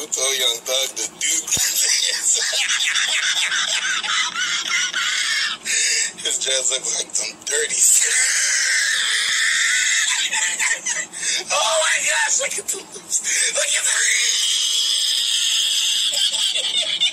told Young Thug to do this. His dress looks like some dirty Oh my gosh, look at the lips. Look at the